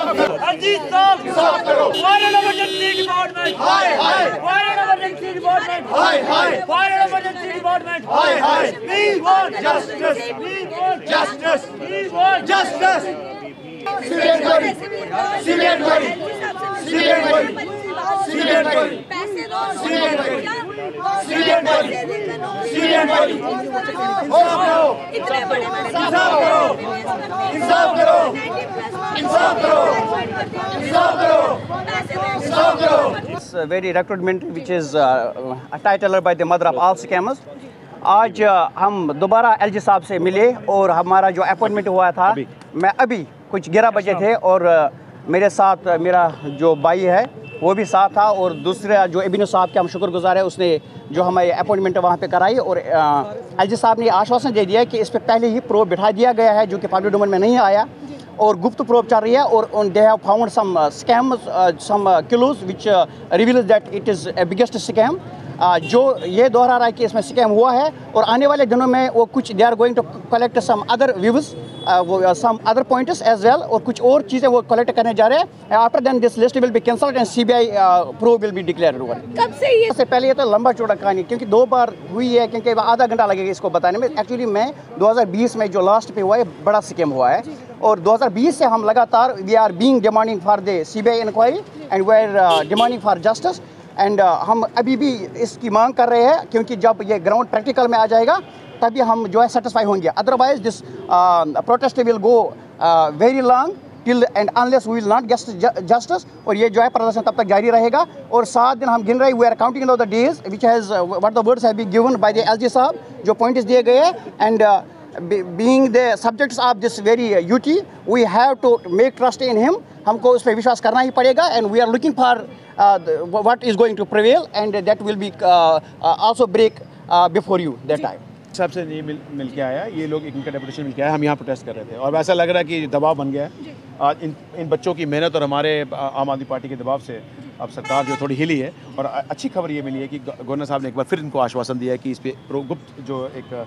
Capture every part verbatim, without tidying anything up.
अजीत साहब साफ करो। फॉरेन इमरजेंसी डिपार्टमेंट हाय हाय। फॉरेन इमरजेंसी डिपार्टमेंट हाय हाय। फॉरेन इमरजेंसी डिपार्टमेंट हाय हाय। We want justice. We want justice. We want justice. Civilian body, civilian body, civilian body, civilian body, पैसे दो, civilian body, civilian body, civilian body, इंसाफ करो, इतने बड़े बड़े इंसाफ करो, इंसाफ करो, इंसाफ करो, इंसाफ करो, इंसाफ करो. It's a very recruitment which is uh, titled by the mother of all scammers. आज uh, हम दोबारा एलजी साहब से मिले और हमारा जो अपॉइंटमेंट हुआ था, मैं अभी कुछ ग्यारह बजे थे और uh, मेरे साथ uh, मेरा जो भाई है वो भी साथ था और दूसरा जो इब्न साहब के हम शुक्रगुजार है, उसने जो हमारी अपॉइंटमेंट वहाँ पे कराई और एलजी साहब ने आश्वासन दे दिया कि इस पे पहले ही प्रोब बिठा दिया गया है जो कि पब्लिक डोमेन में नहीं आया और गुप्त प्रोब चल रही है और they have found some scam some clues which reveals that it is a biggest scam. जो ये दोहरा रहा है कि इसमें स्कैम हुआ है और आने वाले दिनों में वो कुछ they are going to collect some other views वो some other points as well और कुछ और चीज़ें वो कलेक्ट करने जा रहे हैं. After then this list will be cancelled and CBI probe will be declared. कब से ये इससे पहले ये तो लंबा चौड़ा कहानी क्योंकि दो बार हुई है क्योंकि आधा घंटा लगेगा इसको बताने में. एक्चुअली मैं दो हज़ार बीस में जो लास्ट पे हुआ है बड़ा स्कैम हुआ है और दो हज़ार बीस से हम लगातार we are being demanding for the CBI inquiry and we are demanding for justice एंड हम अभी भी इसकी मांग कर रहे हैं क्योंकि जब ये ग्राउंड प्रैक्टिकल में आ जाएगा तभी हम जो है सेटिस्फाई होंगे. Otherwise this protest will go very long till end unless we will not get justice और ये जो है प्रदर्शन तब तक जारी रहेगा. और सात दिन हम गिन रहे we are counting the days which has what the words have been given by the LG साहब जो पॉइंट्स दिए गए हैं and being the subjects of this very uh, U T, we have to make trust in him. हमको उस पर विश्वास करना ही पड़ेगा and we are looking for uh, the, what is going to prevail and that will be uh, uh, also break uh, before you that time. साहब से नहीं मिल मिल के आया, ये लोग इनका डेपुटेशन मिल के आया, हम यहाँ प्रोटेस्ट कर रहे थे और ऐसा लग रहा है कि दबाव बन गया है. आज इन इन बच्चों की मेहनत और हमारे आम आदमी पार्टी के दबाव से अब सरकार जो थोड़ी हिली है और अच्छी खबर ये मिली है कि गवर्नर साहब ने एक बार फिर इनको आश्वासन दिया है कि इस पर गुप्त जो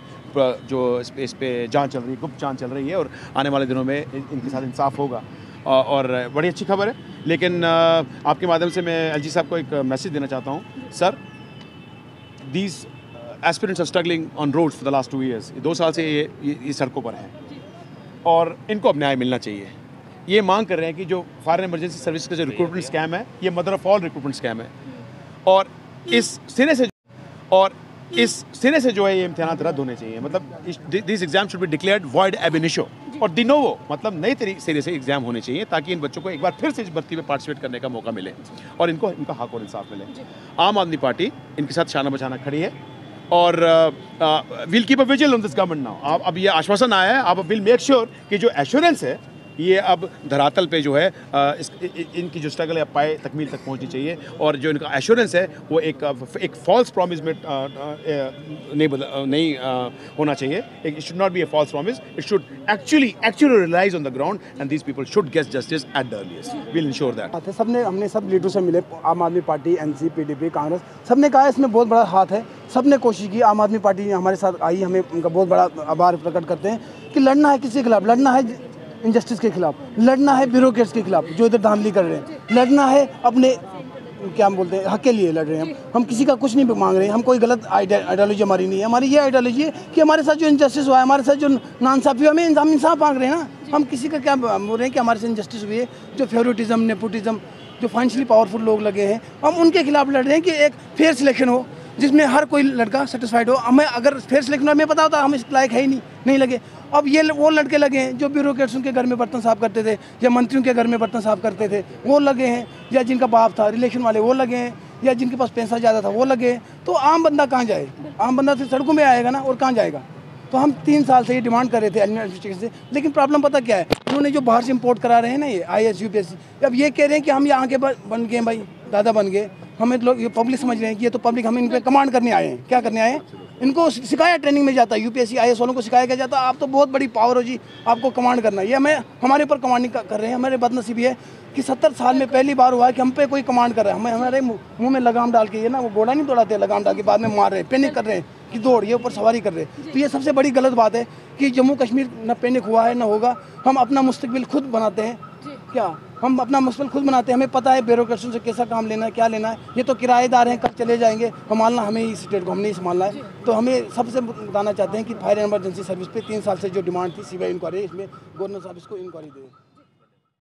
एक जो इस पे इस पे जांच चल रही है, गुप्त जांच चल रही है और आने वाले दिनों में इनके साथ इंसाफ होगा और बड़ी अच्छी खबर है. लेकिन आपके माध्यम से मैं एलजी साहब को एक मैसेज देना चाहता हूँ. Sir, these aspirants are struggling on roads for the last two years. दो साल से ये ये, ये सड़कों पर हैं और इनको अब न्याय मिलना चाहिए. ये मांग कर रहे हैं कि जो फॉरेन इमरजेंसी सर्विस का जो रिक्रूटमेंट स्कैम है ये mother of all recruitment scam है और इस सिरे से और इस सिरे से जो है ये इम्तिहानात रद्द होने चाहिए. मतलब this exam should be declared void ab initio और दिनोवो मतलब नई तरीके सिरे से एग्जाम होने चाहिए ताकि इन बच्चों को एक बार फिर से इस भर्ती में पार्टिसिपेट करने का मौका मिले और इनको इनका हक और इंसाफ मिले. आम आदमी पार्टी इनके साथ शाना बचाना खड़ी है और will keep a vigil on this government now. आप अब ये आश्वासन आया है, आप विल मेक श्योर कि जो एश्योरेंस है ये अब धरातल पे जो है इस इनकी जो स्ट्रगल है पाए तकमील तक पहुंचनी चाहिए और जो इनका एश्योरेंस है वो एक एक फॉल्स प्रॉमिस में नहीं नहीं होना चाहिए. It should not be a false promise. It should actually actually realise on the ground and these people should get justice at the earliest. Will ensure that. सबने हमने सब लीडरों से मिले, आम आदमी पार्टी, एनसी, पीडीपी, कांग्रेस, सबने कहा इसमें बहुत बड़ा हाथ है. सबने कोशिश की, आम आदमी पार्टी हमारे साथ आई, हमें उनका बहुत बड़ा आभार प्रकट करते हैं कि लड़ना है किसके खिलाफ. लड़ना है इनजस्टिस के खिलाफ, लड़ना है ब्यूरोक्रेट्स के खिलाफ जो इधर धांधली कर रहे हैं, लड़ना है अपने क्या हम बोलते हैं हक के लिए लड़ रहे हैं. हम हम किसी का कुछ नहीं मांग रहे हैं, हम कोई गलत आइडियोलॉजी हमारी नहीं है. हमारी ये आइडियोलॉजी है कि हमारे साथ जो इनजस्टिस हुआ है, हमारे साथ जो नाइंसाफ़ी हुआ, हमें हम इंसाफ मांग रहे हैं ना. हम किसी का क्या बोल रहे हैं कि हमारे साथ इनजस्टिस हुई है, जो फेवरेटिज्म, नेपोटिज्म, जो फाइनेंशियली पावरफुल लोग लगे हैं, हम उनके खिलाफ लड़ रहे हैं कि एक फेयर सिलेक्शन हो जिसमें हर कोई लड़का सेटिस्फाइड हो. हमें अगर फेयर सिलेक्शन हमें पता होता हम इस लायक है ही नहीं नहीं लगे. अब ये वो लड़के लगे हैं जो ब्यूरोक्रेट्स उनके घर में बर्तन साफ करते थे या मंत्रियों के घर में बर्तन साफ करते थे वो लगे हैं, या जिनका बाप था रिलेशन वाले वो लगे हैं, या जिनके पास पैसा ज़्यादा था वो लगे हैं. तो आम बंदा कहाँ जाए? आम बंदा तो सड़कों में आएगा ना, और कहाँ जाएगा? तो हम तीन साल से ये डिमांड कर रहे थे एडमिनिस्ट्रेशन से, लेकिन प्रॉब्लम पता क्या है, उन्होंने जो बाहर से इम्पोर्ट करा रहे हैं ना ये I S U P S C, अब ये कह रहे हैं कि हम यहाँ के बन गए भाई, दादा बन गए, हमें लोग ये पब्लिक समझ रहे हैं कि ये तो पब्लिक हम इन पर कमांड करने आए हैं. क्या करने आए हैं? इनको सिखाया, ट्रेनिंग में जाता है, यूपीएससी आई ए एस वालों को सिखाया क्या जाता है, आप तो बहुत बड़ी पावर हो जी, आपको कमांड करना है. ये हमें हमारे ऊपर कमांडिंग कर रहे हैं. हमारे बदनसीबी है कि सत्तर साल में पहली बार हुआ है कि हम पे कोई कमांड कर रहा है. हमें हमारे मुंह में लगाम डाल के, ये ना वो घोड़ा नहीं दौड़ाते, लगाम डाल के बाद में मार रहे हैं, पैनिक कर रहे हैं कि दौड़, ये ऊपर सवारी कर रहे हैं. तो ये सबसे बड़ी गलत बात है कि जम्मू कश्मीर न पैनिक हुआ है न होगा. हम अपना मुस्तकबिल खुद बनाते हैं क्या, हम अपना मुस्तकबिल खुद बनाते हैं, हमें पता है ब्यूरोक्रेसी से कैसा काम लेना है, क्या लेना है। ये तो किराएदार हैं, कल चले जाएंगे, संभालना हमें ही स्टेट को, हमने ही संभालना है। तो हमें सबसे बताना चाहते हैं कि फायर एंड इमरजेंसी सर्विस पे तीन साल से जो डिमांड थी सीबीआई इंक्वायरी, इसमें गवर्नर साहब इसको इंक्वायरी दें।